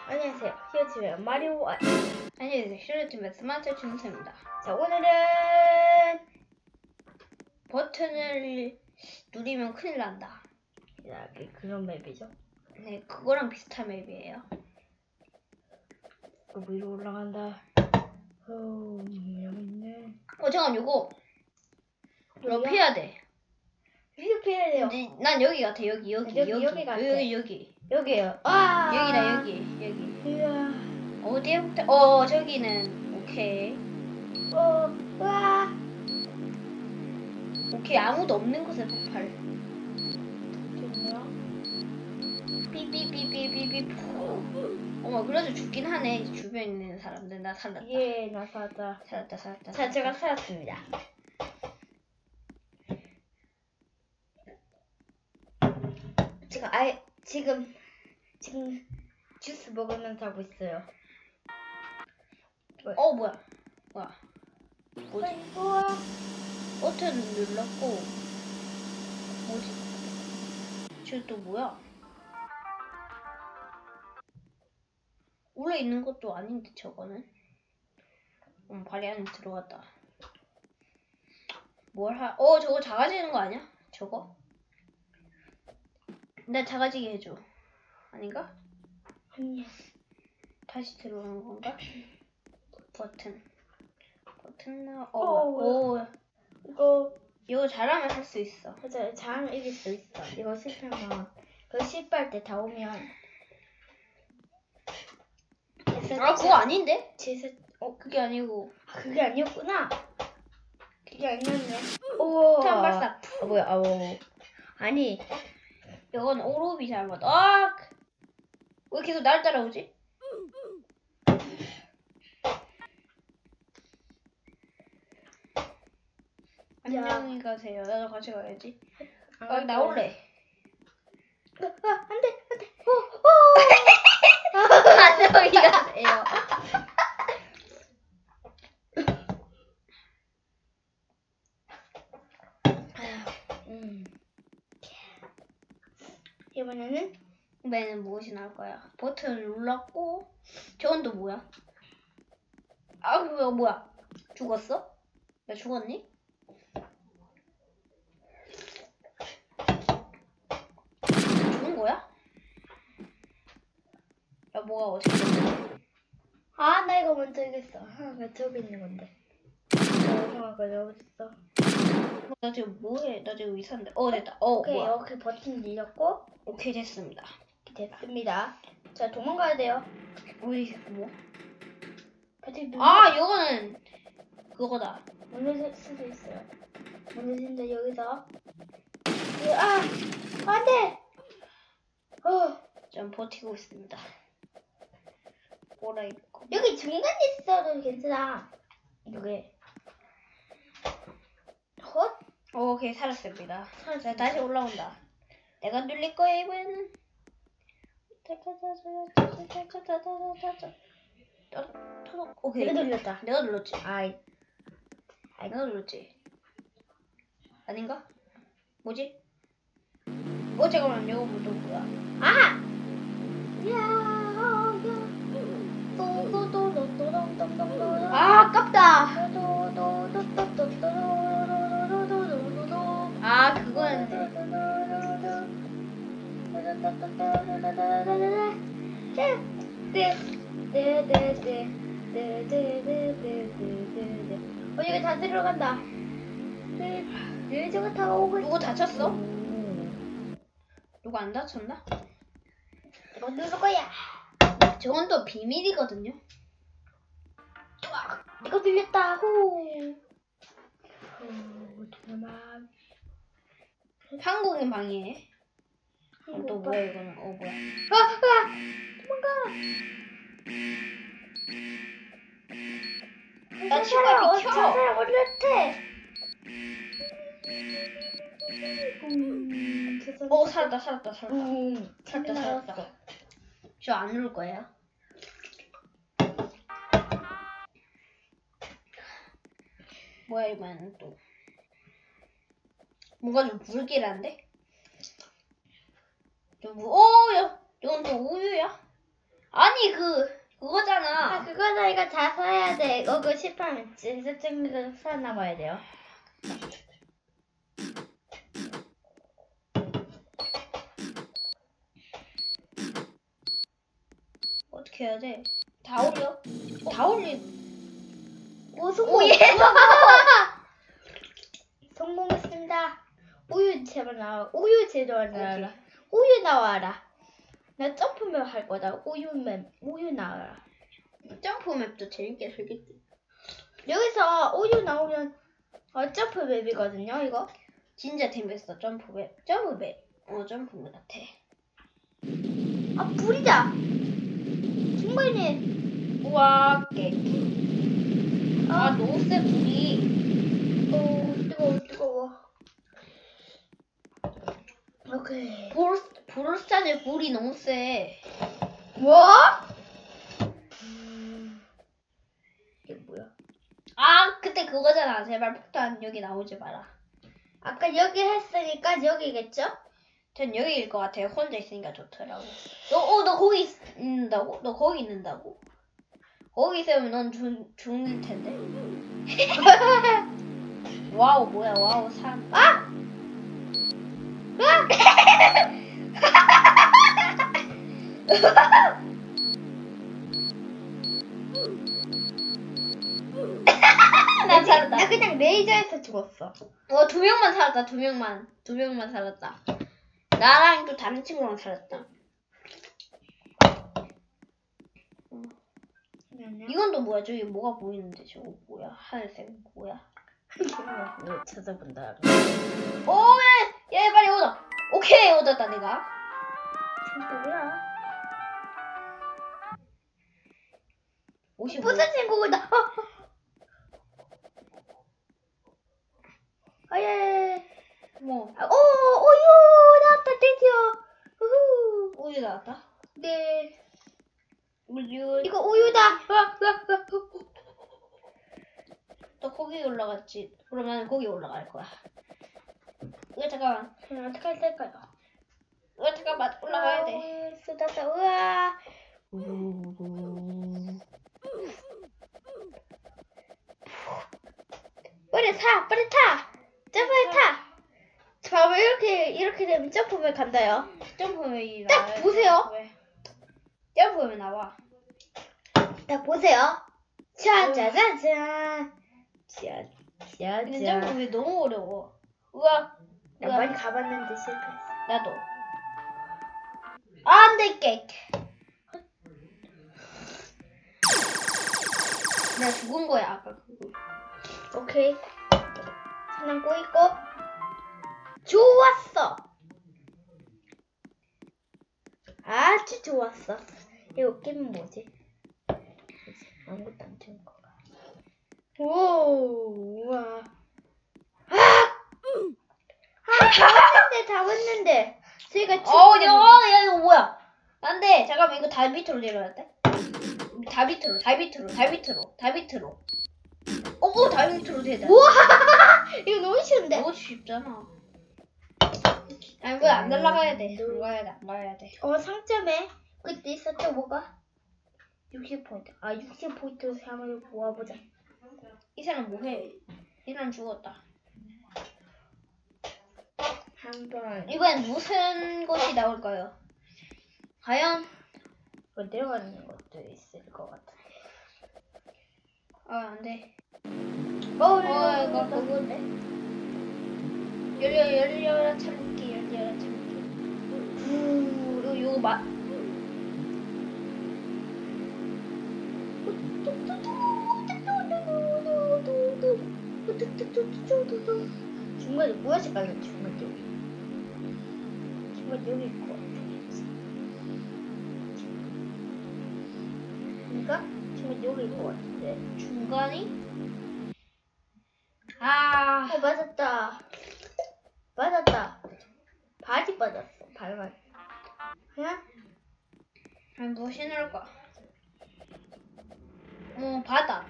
안녕하세요. 히어티의 마리오 안녕하세요. 히로팀의 스마트 준수입니다. 자, 오늘은 버튼을 누르면 큰일 난다. 그런 맵이죠. 네, 그거랑 비슷한 맵이에요. 위로 올라간다. 있네. 잠깐 요거 피해야 돼. 피해야 돼요. 근데 난 여기 같아. 여기 여기 같아. 여기에요. 아! 여기다 여기. 우와. 어디에? 저기는 오케이. 우와. 오케이, 아무도 없는 곳에 폭발. 좋네요. 삐삐삐삐삐삐. 어머, 그래도 죽긴 하네. 주변에 있는 사람들. 나 살았다. 예, 나 살았다. 살았다. 자, 제가 살았습니다. 제가 지금 주스 먹으면서 하고 있어요. 뭐야? 뭐지? 우와. 버튼 눌렀고 뭐지? 저 또 뭐야? 원래 있는 것도 아닌데 저거는? 발이 안에 들어갔다. 저거 작아지는 거 아니야? 저거? 나 작아지게 해줘. 아닌가? 아니야. 다시 들어오는 건가? 버튼 나. 이거 잘하면 할 수 있어. 맞아, 잘하면 이길 수 있어. 이거 실패하면 실패할 때 다 오면 그거 아닌데? 그게 아니고. 그게 아니었구나. 그게 아니었네. 오. 폭탄 발사. 뭐야? 아니, 이건 오로비 잘못. 왜 계속 날 따라오지? 안녕히 가세요. 나도 같이 가야지. 나올래. 안 돼. 안녕히 가세요. 이번에는 무엇이 나올 거야? 버튼을 눌렀고, 저건 또 뭐야? 그거 뭐야? 죽었어? 나 죽었니? 죽은 거야? 야, 뭐가 어떻게 됐어? 나 이거 먼저 이겼어. 하나가 저기 있는 건데. 하나가 여기 있어. 나 지금 뭐해? 나 지금 이상한데. 됐다. 오케이, 뭐야? 이렇게 버튼 눌렸고. 오케이, 됐습니다. 됐습니다. 자, 도망가야 돼요. 어디, 뭐? 버튼 이거는 그거다. 문을 수도 있어요. 문을 진짜 여기서. 안 돼! 좀 버티고 있습니다. 뭐라 있고. 여기 중간에 있어도 괜찮아. 여기. 헛? 오케이, 살았습니다. 자, 다시 올라온다. 내가 눌릴 거야, 이번에는. 오케이. 내가 눌렸다. 내가 눌렀지. 내가 눌렀지. 아닌가? 뭐지? 잠깐만, 이거 또 뭐야? 아깝다. 그거였네. 여기 다 들어간다. 저거 다 오고 있어. 누구 다쳤어? 누구 안 다쳤나? 이거 누를 거야. 저건 또 비밀이거든요. 이거 들렸다고. 한국인 방해해. 또 뭐야 이거는? 뭐야? 도망가. 나 친구야 비켜. 사람 어렸대. 살았다. 살았다. 저 안 누를 거예요. 뭐야 이번에는 또. 뭔가 좀 불길한데? 야, 이건 또 우유야? 아니 아, 그거잖아. 그거다. 이거 다 써야 돼. 이거 그 실패하면 진짜 쟁이가 살아남아야 돼요. 어떻게 해야 돼? 다 올려? 다 올리. 오, 성공! 오예. 성공했습니다. 우유 제발 나와. 우유 제발 나와라. 오케이. 우유 나와라. 나 점프맵 할 거다. 우유 나와라. 점프 맵도 재밌게 즐겼지. 여기서 우유 나오면 점프맵이거든요, 이거. 진짜 재밌어. 점프 맵. 점프 맵. 점프 맵 같아. 아, 불이다. 중간에. 우와 깨. 아 너무 세 불이. 뜨거워. 오케이. 불을 쏴줄 불이 너무 세. 뭐? 이게 뭐야? 아 그때 그거잖아. 제발 폭탄 여기 나오지 마라. 아까 여기 했으니까 여기겠죠? 전 여기일 것 같아요. 혼자 있으니까 좋더라고. 너 거기 있는다고? 너 거기 있는다고? 거기 있으면 넌 죽을 텐데. 와우 뭐야 와우 사람. 아! 난 살았다. 나 그냥 레이저에서 죽었어. 2명만 살았다. 2명만 살았다. 나랑 또 다른 친구랑 살았다. 이건 또 뭐야? 저기 뭐가 보이는데 저거 뭐야? 하늘색 뭐야? 뭐 찾아본다. 얘 빨리 오자. 오케이 얻었다 내가. 뭐야? 55. 무슨 친구다? 예. 뭐 우유 나왔다 드디어. 우후. 우유 나왔다. 네. 우유. 이거 우유다. 너 거기 올라갔지? 그럼 나는 거기 올라갈 거야. 이거 잠깐만. 그럼 어떻게 할 될까요? 이거 잠깐만 올라가야 돼. 쏟았다. 우와. 빨리 타. 점프해 타. 봐봐 이렇게 되면 점프맨 간다요. 점프맨이 딱 나와야 보세요. 돼. 점프맨 나와. 딱 보세요. 짜자자잔. 근데 짜자잔. 점프맨 너무 어려워. 우와. 나 많이 가봤는데 실패했어. 나도. 안 돼, 깨. 내가 죽은 거야, 아까 그거. 오케이. 사람 꼬이고. 좋았어. 아주 좋았어. 이거 게임은 뭐지? 아무것도 안 되는 거가. 오, 우와. 잡았는데. 저희가 야, 이거 뭐야? 안 돼. 잠깐만, 이거 다 밑으로 내려야 돼? 다 밑으로. 다 밑으로. 다 밑으로 되다. 우와! 이거 너무 쉬운데? 너무 쉽잖아. 아니, 왜 안 날아가야 돼? 안 가야 돼. 상점에 그때 있었죠, 뭐가? 60포인트. 60포인트 한번 모아보자. 이 사람 뭐해? 이 사람 죽었다. 한번 이번엔 무슨 것이 나올까요? 과연? 이거 내려가는 것도 있을 것 같아. 안 돼. 이거 그건데? 열려라 참기. 요거 중간에 뭐야 색깔이 중간 여기 있고 그러니까 중간 여기 있을 것 같은데. 중간이? 맞았다. 바지 빠졌어. 발만. 그냥 아니 무엇이 나올까? 바다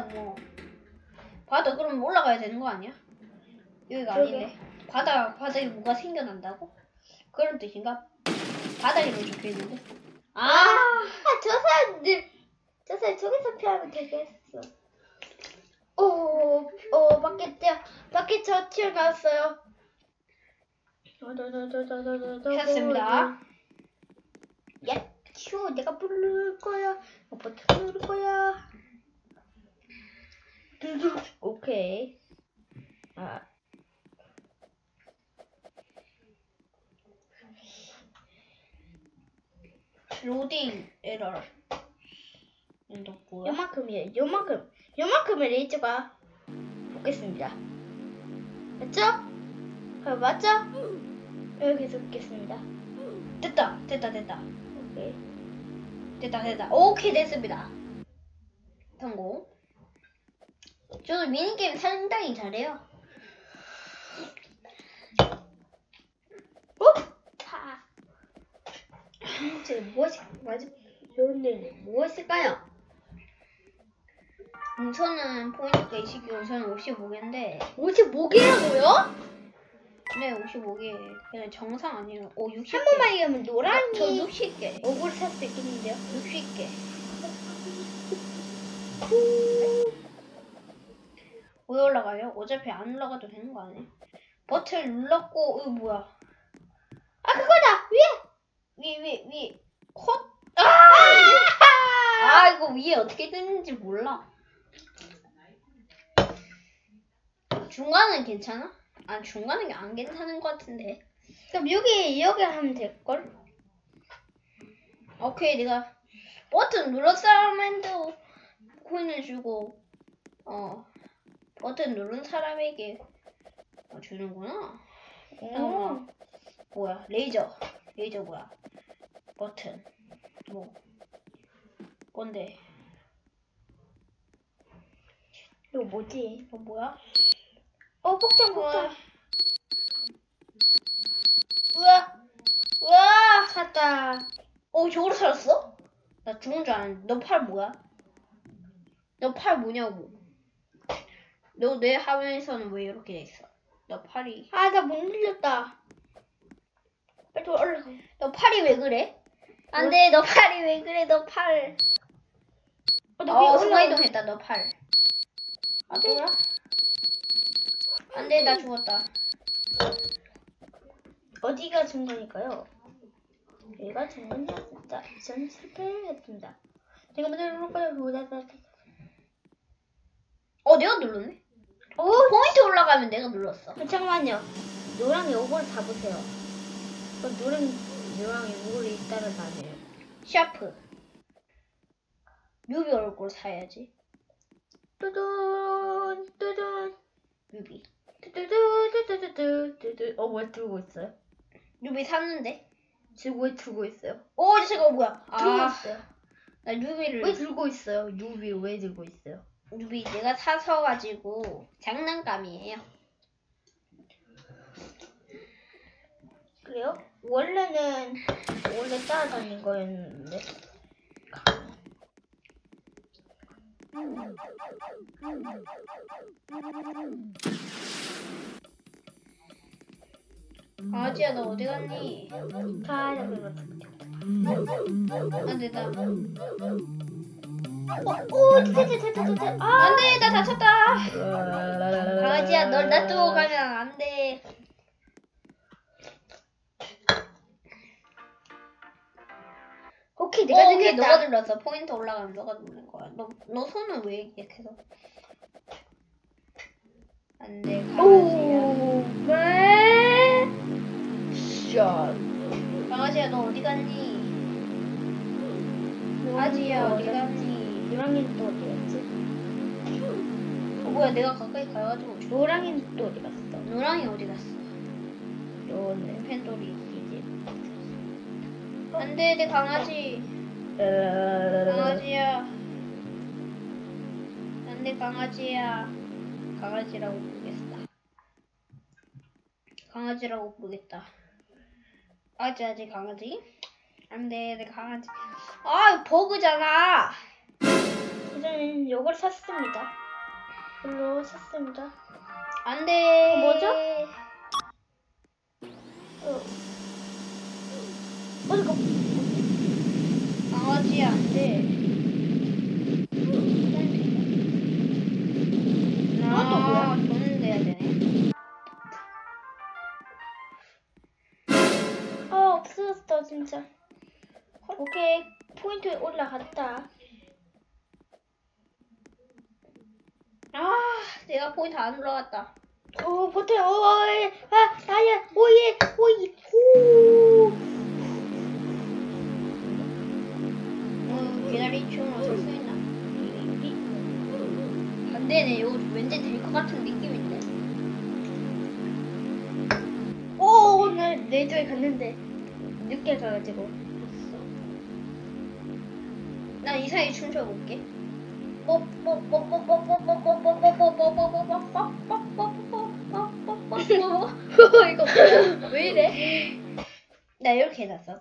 바다 그럼 올라가야 되는 거 아니야? 여기가 아닌데 바다에 뭐가 생겨난다고? 그런 뜻인가? 바다에 적혀있는데? 저 알았어요. 저기서 피하면 되겠어. 밖에 저 튀어나왔어요. 했습니다. 야, 휴, 내가 부를 거야. 버튼 누를 거야. 오케이. 로딩 에러. 너 뭐야? 요만큼이에요. 요만큼의 레이저가 붙겠습니다. 맞죠? 맞죠? 여기서 붙겠습니다. 됐다. 오케이. 됐다. 오케이, 됐습니다. 성공. 저는 미니게임 상당히 잘해요. 파. 제 무엇일까요? 저는 포인트가 20개고 저는 55개인데 55개라고요? 네 55개 그냥 정상 아니에요. 60개. 한 번만 얘기하면 노랑이 저 60개. 억울을 살 수 있겠는데요? 60개. 왜 올라가요? 어차피 안 올라가도 되는 거 아니에요? 버튼 눌렀고 이거 뭐야? 그거다! 위. 헛! 이거 위에 어떻게 뜨는지 몰라. 중간은 괜찮아? 중간은 안 괜찮은 것 같은데. 그럼 여기 하면 될걸? 오케이, 내가 버튼 눌렀 사람한테 코인을 주고, 버튼 누른 사람에게 주는구나. 뭐야? 레이저 뭐야? 버튼 뭔데? 이거 뭐지? 이거 뭐야? 폭탄. 우와! 샀다. 저거로 살았어? 나 죽은 줄 알았는데. 너 팔 뭐야? 너 팔 뭐냐고. 너 내 화면에서는 왜 이렇게 돼 있어? 너 팔이. 나 못 눌렸다. 빨리 올라가. 너 팔이 왜 그래? 안 돼, 너 팔이 왜 그래, 너 팔. 순간이동했다, 너 팔. 또야? 안 돼, 나 죽었다. 어디가 중간일까요? 얘가 중간이었다. 전 실패했습니다. 제가 먼저 누를 거예요. 내가 눌렀네? 포인트 올라가면 내가 눌렀어. 잠깐만요. 노랑이 요걸 잡으세요. 노랑이 요거를 있다는 말이에요. 샤프. 뮤비 얼굴 사야지. 뚜둔. 뮤비. 뚜두두두두두두두. 왜 들고 있어요? 뮤비 샀는데? 지금 왜 들고 있어요? 저거 뭐야? 들고 있어요. 나 뮤비를. 왜 들고 있어요? 뮤비를 왜 들고 있어요? 뮤비 내가 사서 가지고 장난감이에요. 그래요? 원래 따라다닌 거였는데. 강아지야, 너 어디 갔니? 가자, 그거. 안 돼, 나. 됐다. 안 돼, 나 다쳤다. 강아지야, 널 놔두고 가면 안 돼. 오케이, 내가 오케이, 눌렀다. 너가 눌렀어. 포인트 올라가면 너가 누른 거야. 너 손은 왜 이렇게 해서? 안 돼, 강아지야. 샷. 강아지야, 너 어디 갔니? 강아지야, 어디 갔니? 노랑이는 또 어디 갔지? 뭐야, 내가 가까이 가가지고. 노랑이는 또 어디 갔어? 노랑이 어디 갔어? 요네. 펜돌이. 이제. 안 돼, 내 강아지. 강아지야. 안 돼, 강아지야. 강아지라고 부르겠다. 강아지라고 부르겠다. 아지 강아지? 안 돼, 내 강아지. 버그잖아. 저는 요걸 샀습니다. 이걸로 샀습니다. 안 돼. 뭐죠? 잠깐. 강아지 안 돼. 진짜. 오케이, 포인트 올라갔다. 아, 내가 포인트 안 올라갔다. 오, 버튼, 아야, 오예, 오. 기다리 춤을 어쩔 수 있나? 안 되네. 이거 왠지 될 것 같은 느낌인데. 오, 오늘 내 쪽에 갔는데 늦게 가가지고. 난 이 사이 춤춰볼게. 이거 뭐야? 왜 이래? 나 이렇게 해놨어.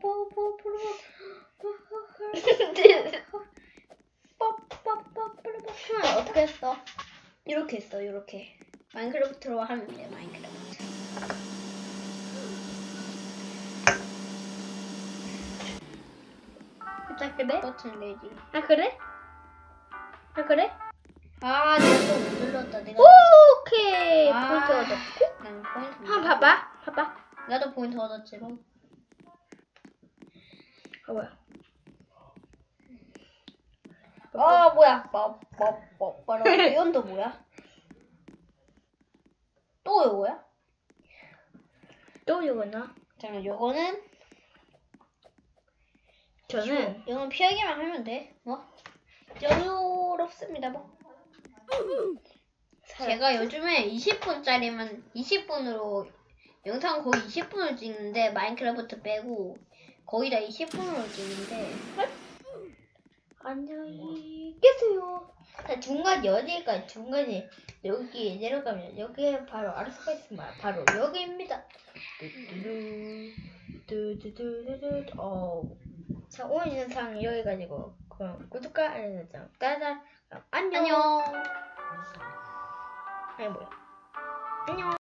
어떻게 했어? 이렇게 했어. 이렇게. 마인크래프트로 하면 돼. 마인크래프트. 자, 그래? 버튼 내지. 아, 그래? 아, 그래? 아, 내가 또 못 눌렀다. 내가. 오케이. 아. 포인트 얻었고. 난 포인트. 한번 봐봐. 나도 포인트 얻었지 뭐. 아, 뭐야? 아, 뭐야? 이건도 뭐야? 또 이거야? 또 이거나? 잠깐, 요거는 저는 이건 피하기만 하면 돼. 뭐 여유롭습니다 뭐. 제가 요즘에 20분짜리만 20분으로 영상 거의 20분을 찍는데 마인크래프트 빼고 거의 다 20분으로 찍는데 안녕히 계세요. 자, 중간에 어디일까? 중간에 여기 내려가면 여기에 바로 알 수가 있으면 바로 여기입니다. 뚜두두두두두. 자, 오늘 영상 여기까지고 그럼 구독과 알림 설정 따단 안녕. 안녕. 아니 뭐야? 안녕.